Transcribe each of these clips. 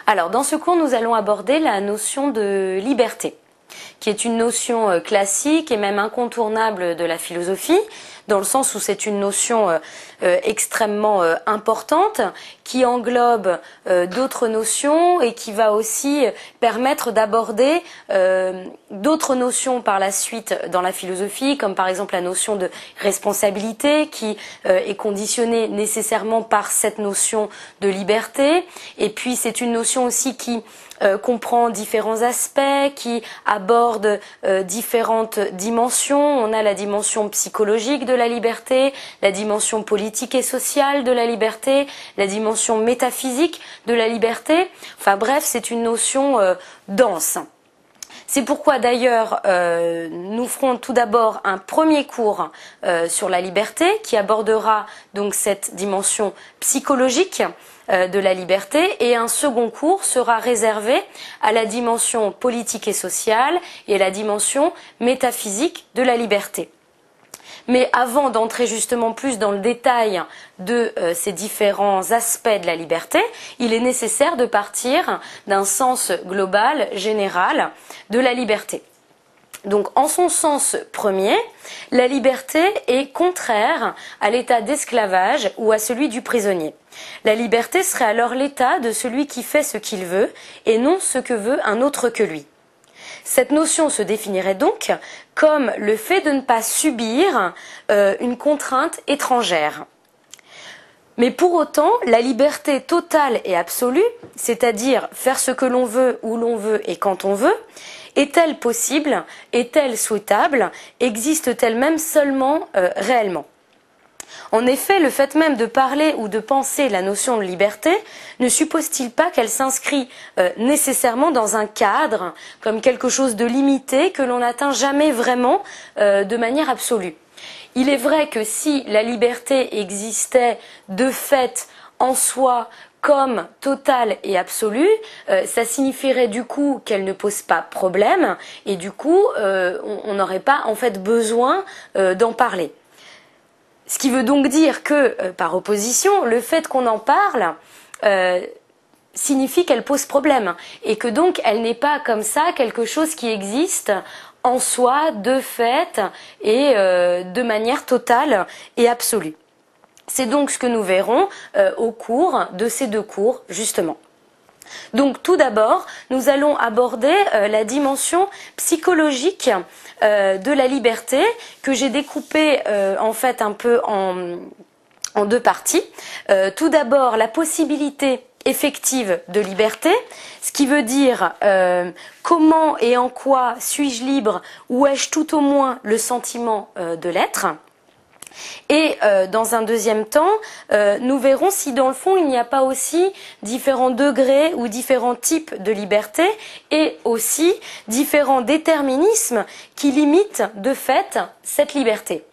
Alors, dans ce cours, nous allons aborder la notion de liberté, qui est une notion classique et même incontournable de la philosophie, dans le sens où c'est une notion extrêmement importante, qui englobe d'autres notions et qui va aussi permettre d'aborder d'autres notions par la suite dans la philosophie, comme par exemple la notion de responsabilité, qui est conditionnée nécessairement par cette notion de liberté. Et puis c'est une notion aussi qui comprend différents aspects, qui aborde différentes dimensions. On a la dimension psychologique de la liberté, la dimension politique et sociale de la liberté, la dimension métaphysique de la liberté. Enfin bref, c'est une notion dense. C'est pourquoi d'ailleurs nous ferons tout d'abord un premier cours sur la liberté qui abordera donc cette dimension psychologique de la liberté, et un second cours sera réservé à la dimension politique et sociale et à la dimension métaphysique de la liberté. Mais avant d'entrer justement plus dans le détail de ces différents aspects de la liberté, il est nécessaire de partir d'un sens global, général, de la liberté. Donc, en son sens premier, la liberté est contraire à l'état d'esclavage ou à celui du prisonnier. La liberté serait alors l'état de celui qui fait ce qu'il veut et non ce que veut un autre que lui. Cette notion se définirait donc comme le fait de ne pas subir une contrainte étrangère. Mais pour autant, la liberté totale et absolue, c'est-à-dire faire ce que l'on veut, où l'on veut et quand on veut, est-elle possible? Est-elle souhaitable? Existe-t-elle même seulement réellement? En effet, le fait même de parler ou de penser la notion de liberté ne suppose-t-il pas qu'elle s'inscrit nécessairement dans un cadre, comme quelque chose de limité que l'on n'atteint jamais vraiment de manière absolue? Il est vrai que si la liberté existait de fait en soi comme totale et absolue, ça signifierait du coup qu'elle ne pose pas problème et du coup on n'aurait pas en fait besoin d'en parler. Ce qui veut donc dire que, par opposition, le fait qu'on en parle signifie qu'elle pose problème et que donc elle n'est pas comme ça quelque chose qui existe en soi, de fait et de manière totale et absolue. C'est donc ce que nous verrons au cours de ces deux cours, justement. Donc tout d'abord, nous allons aborder la dimension psychologique de la liberté, que j'ai découpée en fait un peu en deux parties. Tout d'abord, la possibilité effective de liberté, ce qui veut dire comment et en quoi suis-je libre, ou ai-je tout au moins le sentiment de l'être. Et dans un deuxième temps, nous verrons si dans le fond il n'y a pas aussi différents degrés ou différents types de liberté et aussi différents déterminismes qui limitent de fait cette liberté.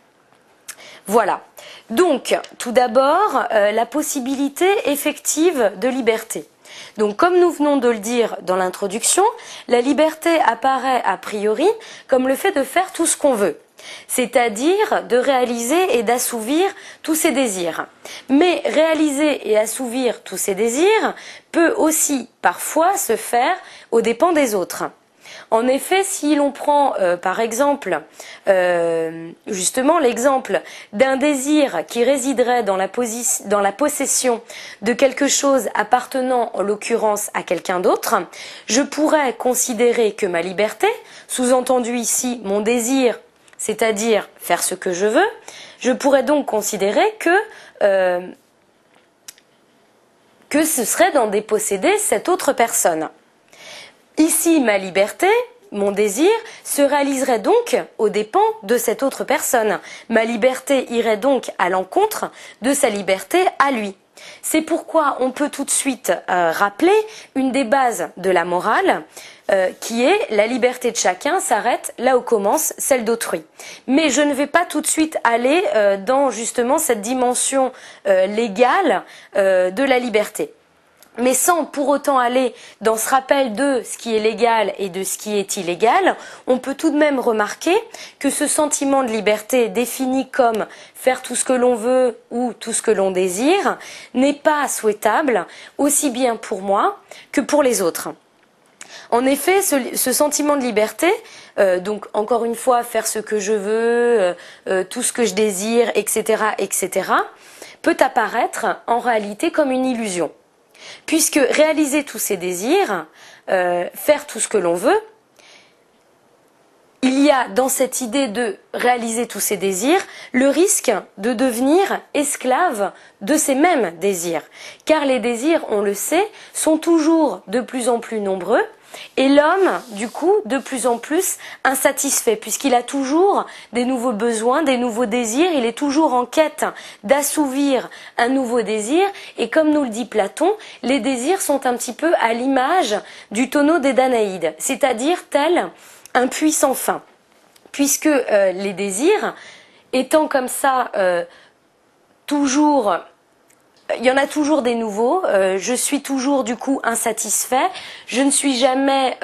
Voilà. Donc, tout d'abord, la possibilité effective de liberté. Donc, comme nous venons de le dire dans l'introduction, la liberté apparaît a priori comme le fait de faire tout ce qu'on veut, c'est-à-dire de réaliser et d'assouvir tous ses désirs. Mais réaliser et assouvir tous ses désirs peut aussi parfois se faire aux dépens des autres. En effet, si l'on prend par exemple justement l'exemple d'un désir qui résiderait dans la possession de quelque chose appartenant en l'occurrence à quelqu'un d'autre, je pourrais considérer que ma liberté, sous-entendu ici mon désir, c'est-à-dire faire ce que je veux, je pourrais donc considérer que ce serait d'en déposséder cette autre personne. Ici, ma liberté, mon désir, se réaliserait donc aux dépens de cette autre personne. Ma liberté irait donc à l'encontre de sa liberté à lui. C'est pourquoi on peut tout de suite rappeler une des bases de la morale, qui est la liberté de chacun s'arrête là où commence celle d'autrui. Mais je ne vais pas tout de suite aller dans justement cette dimension légale de la liberté. mais sans pour autant aller dans ce rappel de ce qui est légal et de ce qui est illégal, on peut tout de même remarquer que ce sentiment de liberté défini comme faire tout ce que l'on veut ou tout ce que l'on désire n'est pas souhaitable aussi bien pour moi que pour les autres. En effet, ce sentiment de liberté, donc encore une fois, faire ce que je veux, tout ce que je désire, etc., etc., peut apparaître en réalité comme une illusion. Puisque réaliser tous ces désirs, faire tout ce que l'on veut, il y a dans cette idée de réaliser tous ces désirs le risque de devenir esclave de ces mêmes désirs. Car les désirs, on le sait, sont toujours de plus en plus nombreux et l'homme, du coup, de plus en plus insatisfait puisqu'il a toujours des nouveaux besoins, des nouveaux désirs, il est toujours en quête d'assouvir un nouveau désir et comme nous le dit Platon, les désirs sont un petit peu à l'image du tonneau des Danaïdes, c'est-à-dire tel un puits sans fin, puisque les désirs, étant comme ça toujours, il y en a toujours des nouveaux, je suis toujours du coup insatisfait, je ne suis jamais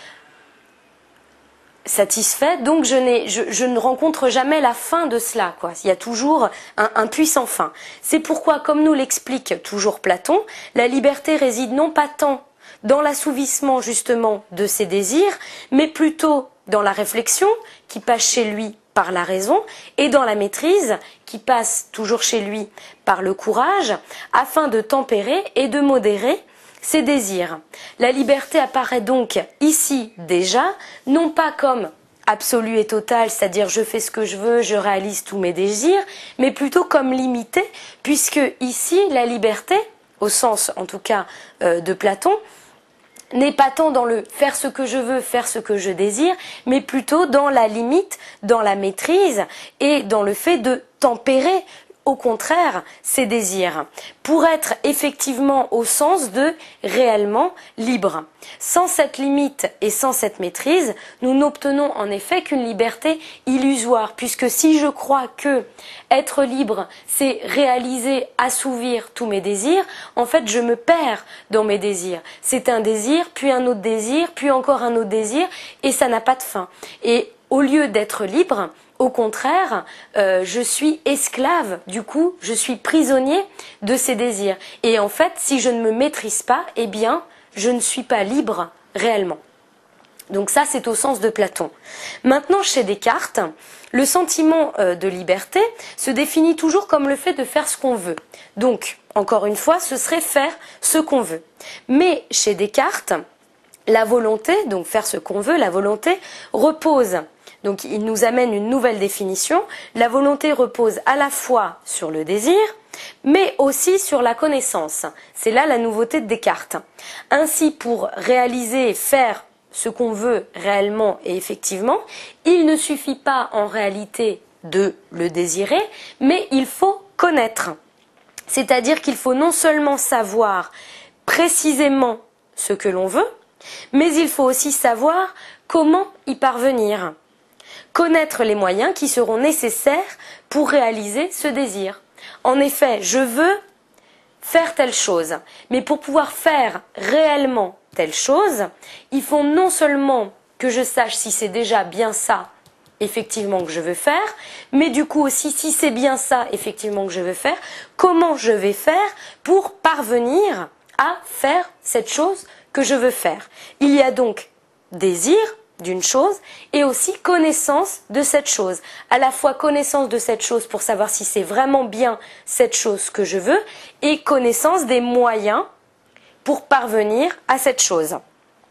satisfait, donc je ne rencontre jamais la fin de cela, quoi. Il y a toujours un puits sans fin. C'est pourquoi, comme nous l'explique toujours Platon, la liberté réside non pas tant dans l'assouvissement justement de ses désirs, mais plutôt dans la réflexion qui passe chez lui par la raison et dans la maîtrise qui passe toujours chez lui par le courage afin de tempérer et de modérer ses désirs. La liberté apparaît donc ici déjà, non pas comme absolue et totale, c'est-à-dire je fais ce que je veux, je réalise tous mes désirs, mais plutôt comme limitée, puisque ici la liberté, au sens en tout cas de Platon, n'est pas tant dans le faire ce que je veux, faire ce que je désire, mais plutôt dans la limite, dans la maîtrise et dans le fait de tempérer au contraire ses désirs, pour être effectivement au sens de réellement libre. Sans cette limite et sans cette maîtrise, nous n'obtenons en effet qu'une liberté illusoire, puisque si je crois que être libre, c'est réaliser, assouvir tous mes désirs, en fait je me perds dans mes désirs. C'est un désir, puis un autre désir, puis encore un autre désir, et ça n'a pas de fin. Et au lieu d'être libre, au contraire, je suis esclave, du coup, je suis prisonnier de ces désirs. Et en fait, si je ne me maîtrise pas, eh bien, je ne suis pas libre réellement. Donc ça, c'est au sens de Platon. Maintenant, chez Descartes, le sentiment de liberté se définit toujours comme le fait de faire ce qu'on veut. Donc, encore une fois, ce serait faire ce qu'on veut. Mais chez Descartes, la volonté, donc faire ce qu'on veut, la volonté repose. Donc il nous amène une nouvelle définition. La volonté repose à la fois sur le désir, mais aussi sur la connaissance. C'est là la nouveauté de Descartes. Ainsi, pour réaliser et faire ce qu'on veut réellement et effectivement, il ne suffit pas en réalité de le désirer, mais il faut connaître. C'est-à-dire qu'il faut non seulement savoir précisément ce que l'on veut, mais il faut aussi savoir comment y parvenir. Connaître les moyens qui seront nécessaires pour réaliser ce désir. En effet, je veux faire telle chose, mais pour pouvoir faire réellement telle chose, il faut non seulement que je sache si c'est déjà bien ça, effectivement, que je veux faire, mais du coup aussi, si c'est bien ça, effectivement, que je veux faire, comment je vais faire pour parvenir à faire cette chose que je veux faire. Il y a donc désir d'une chose et aussi connaissance de cette chose. À la fois connaissance de cette chose pour savoir si c'est vraiment bien cette chose que je veux et connaissance des moyens pour parvenir à cette chose.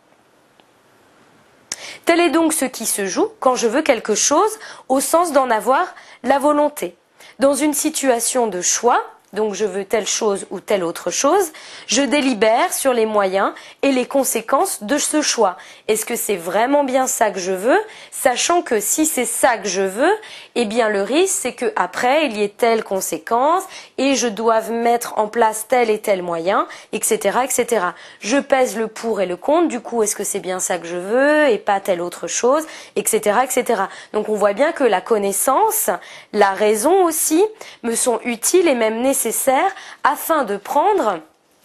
Tel est donc ce qui se joue quand je veux quelque chose au sens d'en avoir la volonté. Dans une situation de choix, donc je veux telle chose ou telle autre chose, je délibère sur les moyens et les conséquences de ce choix. Est-ce que c'est vraiment bien ça que je veux, sachant que si c'est ça que je veux, eh bien le risque c'est que après il y ait telle conséquence et je doive mettre en place tel et tel moyen, etc., etc. Je pèse le pour et le contre, du coup est-ce que c'est bien ça que je veux et pas telle autre chose, etc., etc. Donc on voit bien que la connaissance, la raison aussi me sont utiles et même nécessaires afin de prendre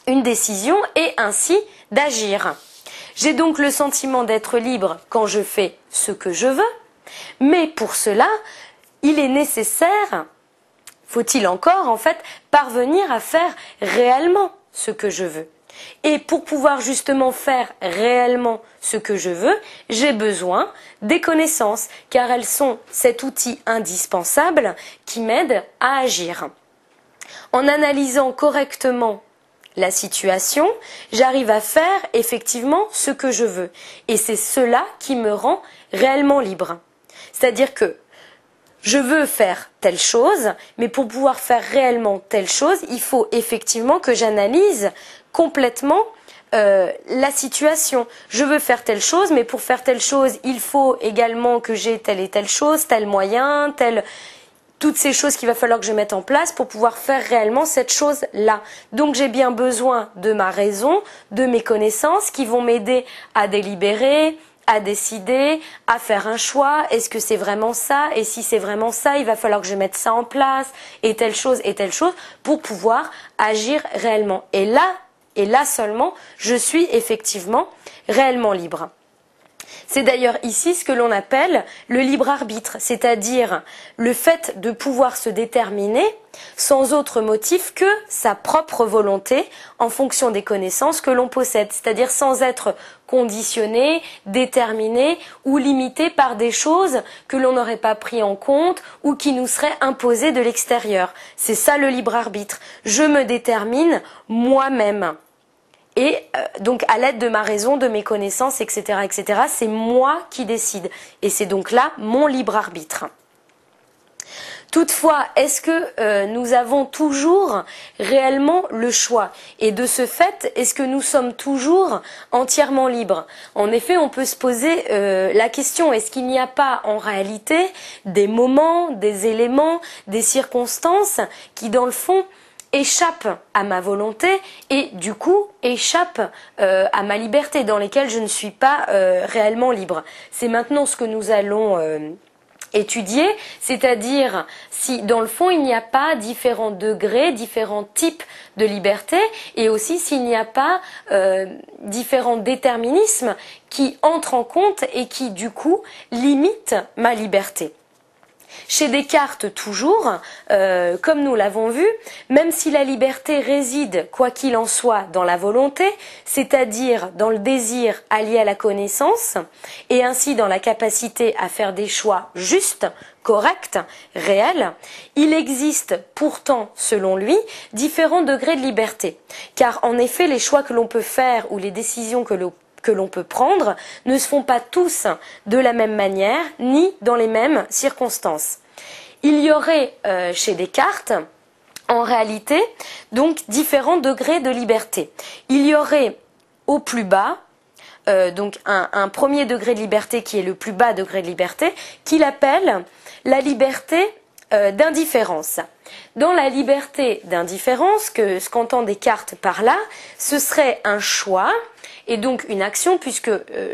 une décision et ainsi d'agir. J'ai donc le sentiment d'être libre quand je fais ce que je veux, mais pour cela, il est nécessaire, faut-il encore en fait, parvenir à faire réellement ce que je veux. Et pour pouvoir justement faire réellement ce que je veux, j'ai besoin des connaissances, car elles sont cet outil indispensable qui m'aide à agir. En analysant correctement la situation, j'arrive à faire effectivement ce que je veux. Et c'est cela qui me rend réellement libre. C'est-à-dire que je veux faire telle chose, mais pour pouvoir faire réellement telle chose, il faut effectivement que j'analyse complètement la situation. Je veux faire telle chose, mais pour faire telle chose, il faut également que j'ai telle et telle chose, tel moyen, toutes ces choses qu'il va falloir que je mette en place pour pouvoir faire réellement cette chose-là. Donc j'ai bien besoin de ma raison, de mes connaissances qui vont m'aider à délibérer, à décider, à faire un choix. Est-ce que c'est vraiment ça? Et si c'est vraiment ça, il va falloir que je mette ça en place, et telle chose, pour pouvoir agir réellement. Et là seulement, je suis effectivement réellement libre. C'est d'ailleurs ici ce que l'on appelle le libre arbitre, c'est-à-dire le fait de pouvoir se déterminer sans autre motif que sa propre volonté en fonction des connaissances que l'on possède, c'est-à-dire sans être conditionné, déterminé ou limité par des choses que l'on n'aurait pas pris en compte ou qui nous seraient imposées de l'extérieur. C'est ça le libre arbitre. Je me détermine moi-même. Et donc à l'aide de ma raison, de mes connaissances, etc., c'est moi qui décide. Et c'est donc là mon libre arbitre. Toutefois, est-ce que nous avons toujours réellement le choix? Et de ce fait, est-ce que nous sommes toujours entièrement libres? En effet, on peut se poser la question, est-ce qu'il n'y a pas en réalité des moments, des éléments, des circonstances qui, dans le fond, échappent à ma volonté et du coup échappent à ma liberté, dans lesquelles je ne suis pas réellement libre. C'est maintenant ce que nous allons étudier, c'est-à-dire si dans le fond il n'y a pas différents degrés, différents types de liberté, et aussi s'il n'y a pas différents déterminismes qui entrent en compte et qui du coup limitent ma liberté. Chez Descartes toujours, comme nous l'avons vu, même si la liberté réside, quoi qu'il en soit, dans la volonté, c'est-à-dire dans le désir allié à la connaissance, et ainsi dans la capacité à faire des choix justes, corrects, réels, il existe pourtant, selon lui, différents degrés de liberté. Car en effet, les choix que l'on peut faire ou les décisions que l'on peut prendre ne se font pas tous de la même manière ni dans les mêmes circonstances. Il y aurait chez Descartes en réalité donc différents degrés de liberté. Il y aurait au plus bas donc un premier degré de liberté qui est le plus bas degré de liberté qu'il appelle la liberté d'indifférence. Dans la liberté d'indifférence, ce qu'entend Descartes par là, ce serait un choix et donc une action, puisque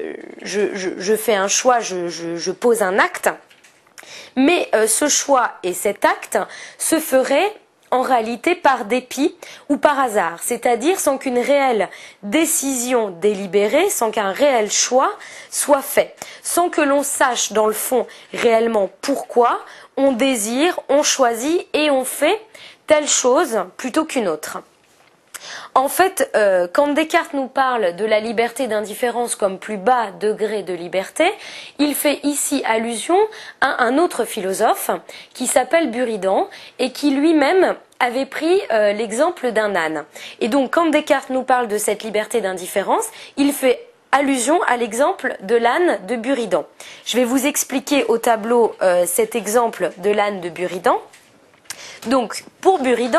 je fais un choix, je pose un acte, mais ce choix et cet acte se feraient en réalité par dépit ou par hasard, c'est-à-dire sans qu'une réelle décision délibérée, sans qu'un réel choix soit fait, sans que l'on sache dans le fond réellement pourquoi on désire, on choisit et on fait telle chose plutôt qu'une autre. En fait, quand Descartes nous parle de la liberté d'indifférence comme plus bas degré de liberté, il fait ici allusion à un autre philosophe qui s'appelle Buridan et qui lui-même avait pris l'exemple d'un âne. Et donc, quand Descartes nous parle de cette liberté d'indifférence, il fait allusion à l'exemple de l'âne de Buridan. Je vais vous expliquer au tableau cet exemple de l'âne de Buridan. Donc, pour Buridan,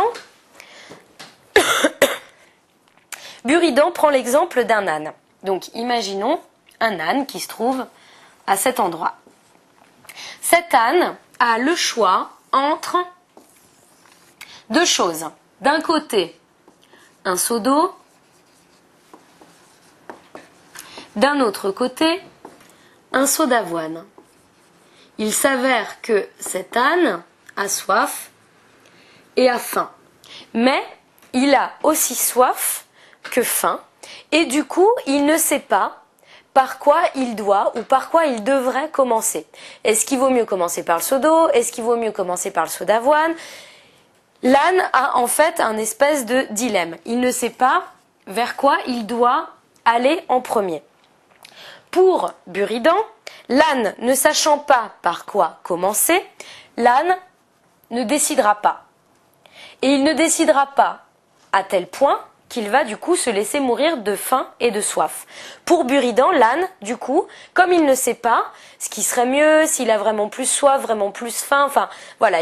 Buridan prend l'exemple d'un âne. Donc, imaginons un âne qui se trouve à cet endroit. Cet âne a le choix entre deux choses. D'un côté, un seau d'eau. D'un autre côté, un seau d'avoine. Il s'avère que cet âne a soif et a faim. Mais il a aussi soif que fin, et du coup, il ne sait pas par quoi il doit ou par quoi il devrait commencer. Est-ce qu'il vaut mieux commencer par le seau d'eau? Est-ce qu'il vaut mieux commencer par le seau d'avoine? L'âne a en fait un espèce de dilemme. Il ne sait pas vers quoi il doit aller en premier. Pour Buridan, l'âne ne sachant pas par quoi commencer, l'âne ne décidera pas. Et il ne décidera pas à tel point qu'il va du coup se laisser mourir de faim et de soif. Pour Buridan, l'âne, du coup, comme il ne sait pas ce qui serait mieux, s'il a vraiment plus soif, vraiment plus faim, enfin voilà,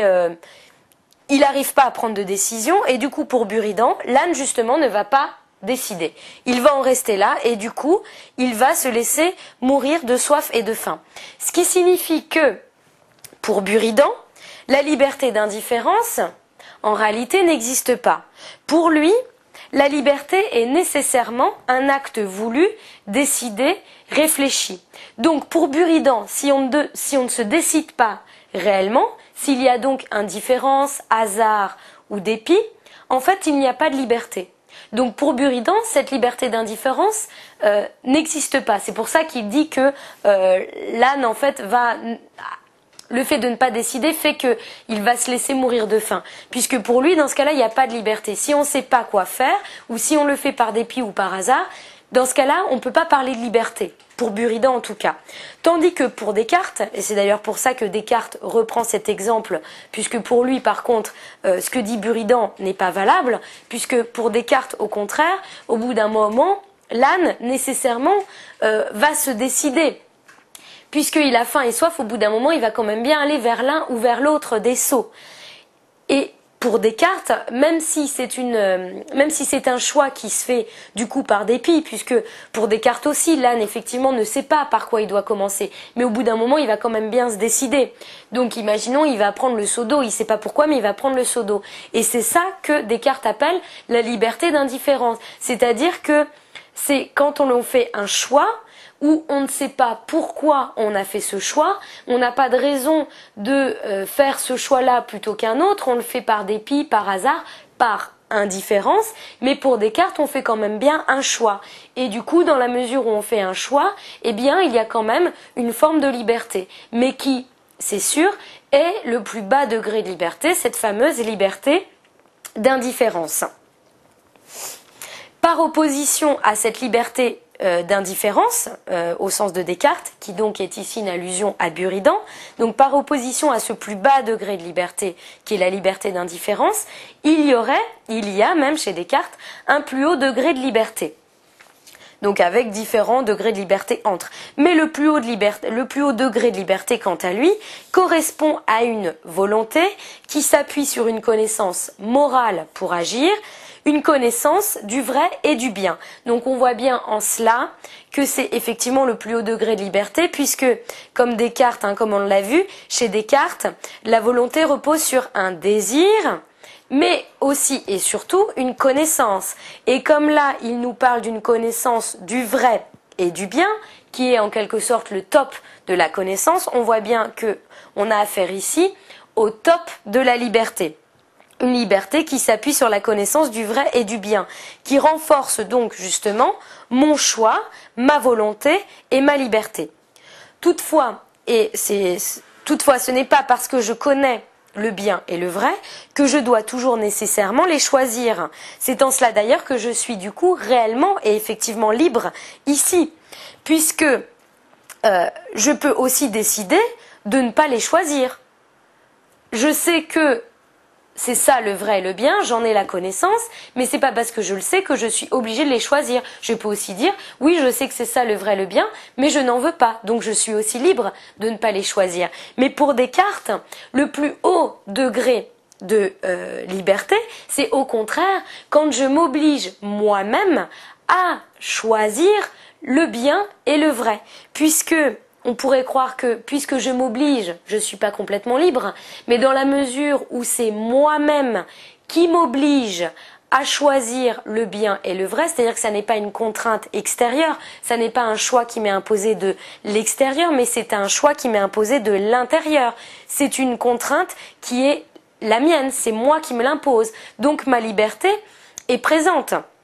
il n'arrive pas à prendre de décision et du coup pour Buridan, l'âne justement ne va pas décider. Il va en rester là et du coup, il va se laisser mourir de soif et de faim. Ce qui signifie que pour Buridan, la liberté d'indifférence, en réalité, n'existe pas. Pour lui, la liberté est nécessairement un acte voulu, décidé, réfléchi. Donc pour Buridan, si on ne se décide pas réellement, s'il y a donc indifférence, hasard ou dépit, en fait il n'y a pas de liberté. Donc pour Buridan, cette liberté d'indifférence n'existe pas. C'est pour ça qu'il dit que l'âne en fait va... Le fait de ne pas décider fait qu'il va se laisser mourir de faim. Puisque pour lui, dans ce cas-là, il n'y a pas de liberté. Si on ne sait pas quoi faire, ou si on le fait par dépit ou par hasard, dans ce cas-là, on ne peut pas parler de liberté. Pour Buridan en tout cas. Tandis que pour Descartes, et c'est d'ailleurs pour ça que Descartes reprend cet exemple, puisque pour lui, par contre, ce que dit Buridan n'est pas valable, puisque pour Descartes, au contraire, au bout d'un moment, l'âne, nécessairement, va se décider. Puisqu'il a faim et soif, au bout d'un moment, il va quand même bien aller vers l'un ou vers l'autre des seaux. Et pour Descartes, même si c'est un choix qui se fait du coup par dépit, puisque pour Descartes aussi, l'âne effectivement ne sait pas par quoi il doit commencer, mais au bout d'un moment, il va quand même bien se décider. Donc imaginons, il va prendre le seau d'eau, il ne sait pas pourquoi, mais il va prendre le seau d'eau. Et c'est ça que Descartes appelle la liberté d'indifférence. C'est-à-dire que c'est quand on fait un choix, où on ne sait pas pourquoi on a fait ce choix, on n'a pas de raison de faire ce choix-là plutôt qu'un autre, on le fait par dépit, par hasard, par indifférence, mais pour Descartes, on fait quand même bien un choix. Et du coup, dans la mesure où on fait un choix, eh bien, il y a quand même une forme de liberté, mais qui, c'est sûr, est le plus bas degré de liberté, cette fameuse liberté d'indifférence. Par opposition à cette liberté d'indifférence, au sens de Descartes, qui donc est ici une allusion à Buridan, donc par opposition à ce plus bas degré de liberté, qui est la liberté d'indifférence, il y a même chez Descartes, un plus haut degré de liberté. Donc avec différents degrés de liberté entre. Mais le plus haut degré de liberté, quant à lui, correspond à une volonté qui s'appuie sur une connaissance morale pour agir, une connaissance du vrai et du bien. Donc on voit bien en cela que c'est effectivement le plus haut degré de liberté, puisque comme Descartes, comme on l'a vu, chez Descartes, la volonté repose sur un désir, mais aussi et surtout une connaissance. Et comme là, il nous parle d'une connaissance du vrai et du bien, qui est en quelque sorte le top de la connaissance, on voit bien qu'on a affaire ici au top de la liberté. Une liberté qui s'appuie sur la connaissance du vrai et du bien, qui renforce donc justement mon choix, ma volonté et ma liberté. Toutefois, ce n'est pas parce que je connais le bien et le vrai que je dois toujours nécessairement les choisir. C'est en cela d'ailleurs que je suis du coup réellement et effectivement libre ici, puisque je peux aussi décider de ne pas les choisir. Je sais que c'est ça le vrai et le bien, j'en ai la connaissance, mais c'est pas parce que je le sais que je suis obligée de les choisir. Je peux aussi dire, oui, je sais que c'est ça le vrai et le bien, mais je n'en veux pas, donc je suis aussi libre de ne pas les choisir. Mais pour Descartes, le plus haut degré de liberté, c'est au contraire quand je m'oblige moi-même à choisir le bien et le vrai, puisque on pourrait croire que, puisque je m'oblige, je ne suis pas complètement libre, mais dans la mesure où c'est moi-même qui m'oblige à choisir le bien et le vrai, c'est-à-dire que ça n'est pas une contrainte extérieure, ça n'est pas un choix qui m'est imposé de l'extérieur, mais c'est un choix qui m'est imposé de l'intérieur. C'est une contrainte qui est la mienne, c'est moi qui me l'impose. Donc ma liberté est présente.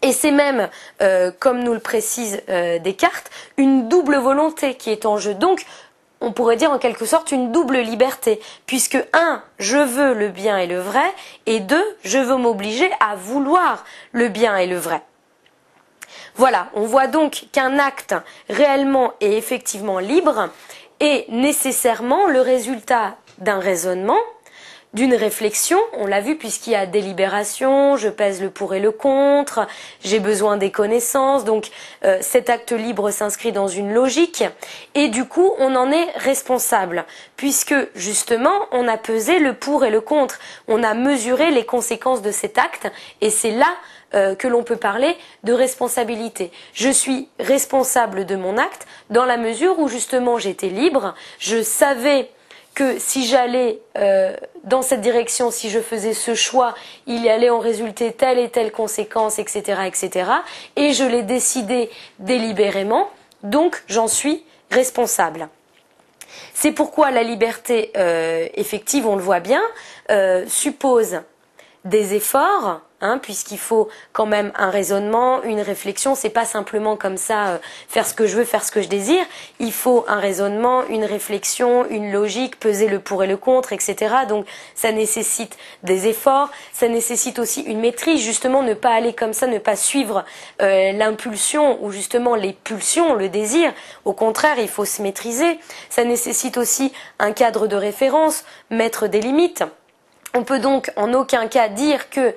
Et c'est même, comme nous le précise Descartes, une double volonté qui est en jeu. Donc, on pourrait dire en quelque sorte une double liberté, puisque un, je veux le bien et le vrai, et deux, je veux m'obliger à vouloir le bien et le vrai. Voilà, on voit donc qu'un acte réellement et effectivement libre est nécessairement le résultat d'un raisonnement, d'une réflexion, on l'a vu puisqu'il y a délibération, je pèse le pour et le contre, j'ai besoin des connaissances, donc cet acte libre s'inscrit dans une logique et du coup on en est responsable puisque justement on a pesé le pour et le contre, on a mesuré les conséquences de cet acte et c'est là que l'on peut parler de responsabilité. Je suis responsable de mon acte dans la mesure où justement j'étais libre, je savais que si j'allais dans cette direction, si je faisais ce choix, il y allait en résulter telle et telle conséquence, etc., etc. Et je l'ai décidé délibérément, donc j'en suis responsable. C'est pourquoi la liberté effective, on le voit bien, suppose des efforts, puisqu'il faut quand même un raisonnement, une réflexion, c'est pas simplement comme ça faire ce que je veux, faire ce que je désire, il faut un raisonnement, une réflexion, une logique, peser le pour et le contre, etc. Donc ça nécessite des efforts, ça nécessite aussi une maîtrise, justement ne pas aller comme ça, ne pas suivre l'impulsion ou justement les pulsions, le désir, au contraire il faut se maîtriser, ça nécessite aussi un cadre de référence, mettre des limites. On peut donc en aucun cas dire que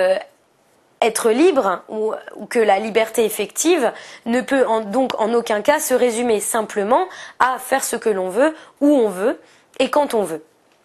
être libre ou que la liberté effective ne peut donc en aucun cas se résumer simplement à faire ce que l'on veut, où on veut et quand on veut.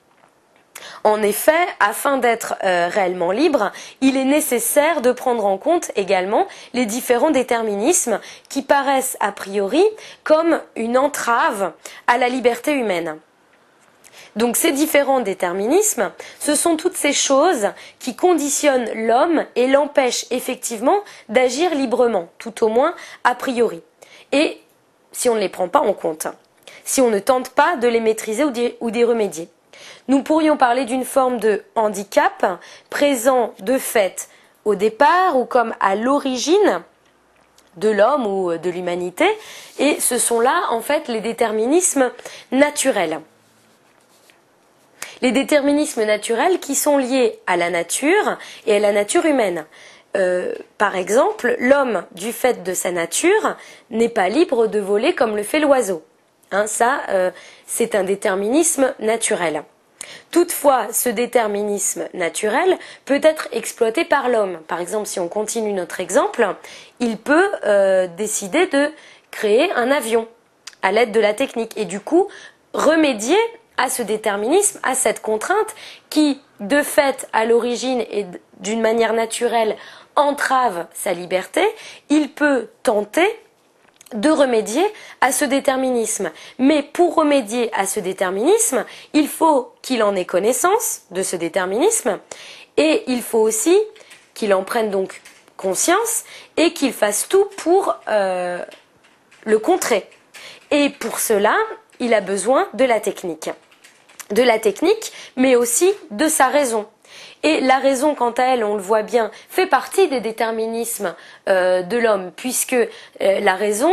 En effet, afin d'être réellement libre, il est nécessaire de prendre en compte également les différents déterminismes qui paraissent a priori comme une entrave à la liberté humaine. Donc ces différents déterminismes, ce sont toutes ces choses qui conditionnent l'homme et l'empêchent effectivement d'agir librement, tout au moins a priori. Et si on ne les prend pas en compte, si on ne tente pas de les maîtriser ou d'y remédier. Nous pourrions parler d'une forme de handicap présent de fait au départ ou comme à l'origine de l'homme ou de l'humanité, et ce sont là en fait les déterminismes naturels. Les déterminismes naturels qui sont liés à la nature et à la nature humaine. Par exemple, l'homme, du fait de sa nature, n'est pas libre de voler comme le fait l'oiseau. C'est un déterminisme naturel. Toutefois, ce déterminisme naturel peut être exploité par l'homme. Par exemple, si on continue notre exemple, il peut décider de créer un avion à l'aide de la technique et du coup remédier à ce déterminisme, à cette contrainte qui, de fait, à l'origine et d'une manière naturelle, entrave sa liberté, il peut tenter de remédier à ce déterminisme. Mais pour remédier à ce déterminisme, il faut qu'il en ait connaissance de ce déterminisme et il faut aussi qu'il en prenne donc conscience et qu'il fasse tout pour le contrer. Et pour cela, il a besoin de la technique. De la technique, mais aussi de sa raison. Et la raison, quant à elle, on le voit bien, fait partie des déterminismes de l'homme, puisque la raison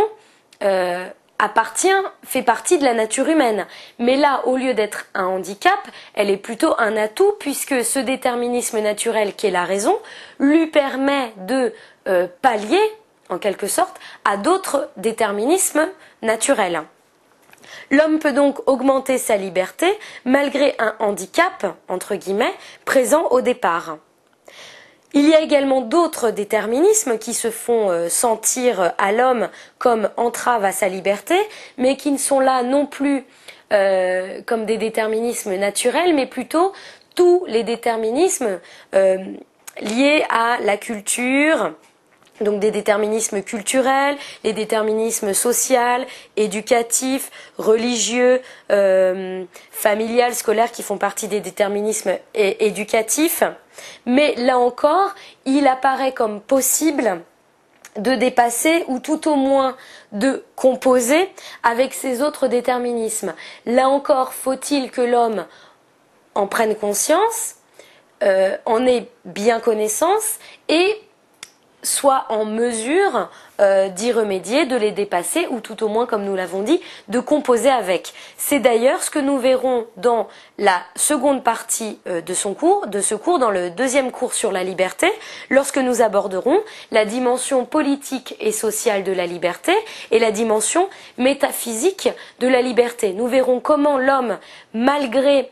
fait partie de la nature humaine. Mais là, au lieu d'être un handicap, elle est plutôt un atout, puisque ce déterminisme naturel qui est la raison lui permet de pallier, en quelque sorte, à d'autres déterminismes naturels. L'homme peut donc augmenter sa liberté malgré un handicap, entre guillemets, présent au départ. Il y a également d'autres déterminismes qui se font sentir à l'homme comme entrave à sa liberté, mais qui ne sont là non plus comme des déterminismes naturels, mais plutôt tous les déterminismes liés à la culture, donc des déterminismes culturels, les déterminismes sociaux, éducatifs, religieux, familial, scolaires qui font partie des déterminismes éducatifs. Mais là encore, il apparaît comme possible de dépasser ou tout au moins de composer avec ces autres déterminismes. Là encore, faut-il que l'homme en prenne conscience, en ait bien connaissance et soit en mesure d'y remédier, de les dépasser ou tout au moins, comme nous l'avons dit, de composer avec. C'est d'ailleurs ce que nous verrons dans la seconde partie de ce cours, dans le deuxième cours sur la liberté, lorsque nous aborderons la dimension politique et sociale de la liberté et la dimension métaphysique de la liberté. Nous verrons comment l'homme, malgré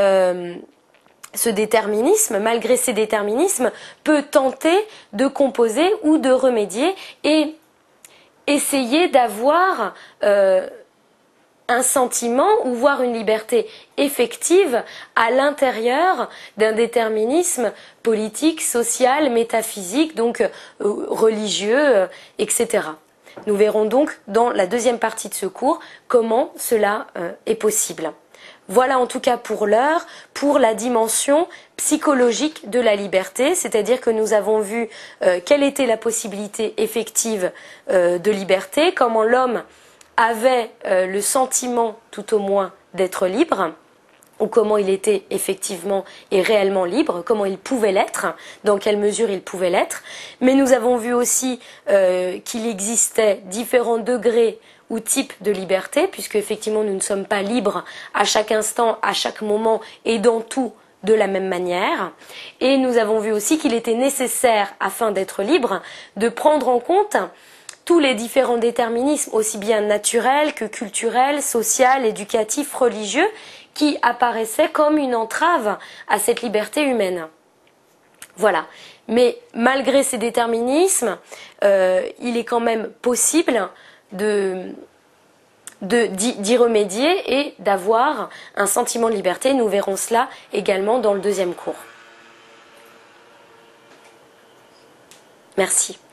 ce déterminisme, malgré ces déterminismes, peut tenter de composer ou de remédier et essayer d'avoir un sentiment ou voir une liberté effective à l'intérieur d'un déterminisme politique, social, métaphysique, donc religieux, etc. Nous verrons donc dans la deuxième partie de ce cours comment cela est possible. Voilà en tout cas pour l'heure, pour la dimension psychologique de la liberté, c'est-à-dire que nous avons vu quelle était la possibilité effective de liberté, comment l'homme avait le sentiment tout au moins d'être libre, ou comment il était effectivement et réellement libre, comment il pouvait l'être, dans quelle mesure il pouvait l'être. Mais nous avons vu aussi qu'il existait différents degrés ou types de liberté, puisque effectivement nous ne sommes pas libres à chaque instant, à chaque moment et dans tout de la même manière. Et nous avons vu aussi qu'il était nécessaire, afin d'être libre, de prendre en compte tous les différents déterminismes, aussi bien naturels que culturels, sociaux, éducatifs, religieux, qui apparaissaient comme une entrave à cette liberté humaine. Voilà. Mais malgré ces déterminismes, il est quand même possible d'y remédier et d'avoir un sentiment de liberté. Nous verrons cela également dans le deuxième cours. Merci.